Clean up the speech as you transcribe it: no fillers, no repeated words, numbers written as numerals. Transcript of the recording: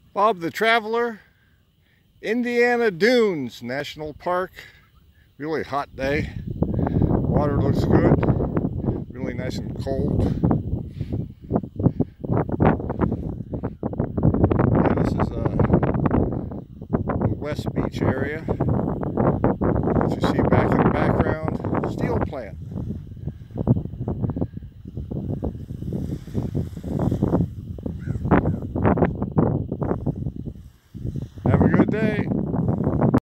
Bob the Traveler, Indiana Dunes National Park. Really hot day. Water looks good. Really nice and cold. Yeah, this is the West Beach area. What you see back in the background, steel plant.